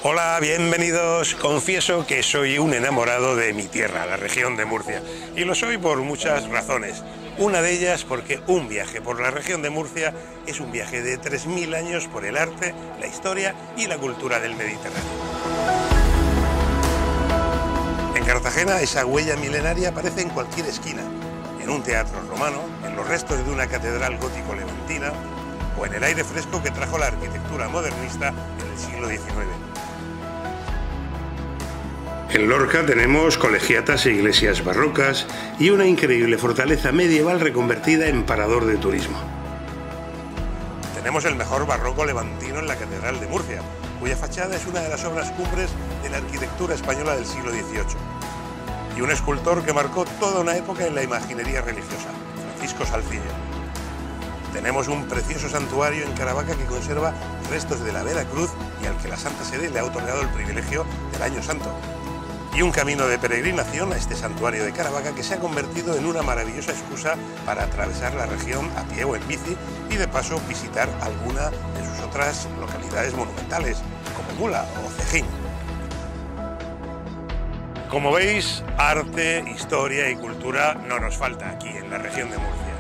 Hola, bienvenidos. Confieso que soy un enamorado de mi tierra, la región de Murcia. Y lo soy por muchas razones. Una de ellas porque un viaje por la región de Murcia es un viaje de 3000 años por el arte, la historia y la cultura del Mediterráneo. En Cartagena esa huella milenaria aparece en cualquier esquina, en un teatro romano, en los restos de una catedral gótico-levantina o en el aire fresco que trajo la arquitectura modernista en el siglo XIX. En Lorca tenemos colegiatas e iglesias barrocas y una increíble fortaleza medieval reconvertida en parador de turismo. Tenemos el mejor barroco levantino en la Catedral de Murcia, cuya fachada es una de las obras cumbres de la arquitectura española del siglo XVIII. Y un escultor que marcó toda una época en la imaginería religiosa, Francisco Salcillo. Tenemos un precioso santuario en Caravaca que conserva restos de la Vera Cruz y al que la Santa Sede le ha otorgado el privilegio del Año Santo. Y un camino de peregrinación a este santuario de Caravaca que se ha convertido en una maravillosa excusa para atravesar la región a pie o en bici y de paso visitar alguna de sus otras localidades monumentales, como Mula o Cejín. Como veis, arte, historia y cultura no nos falta aquí en la región de Murcia.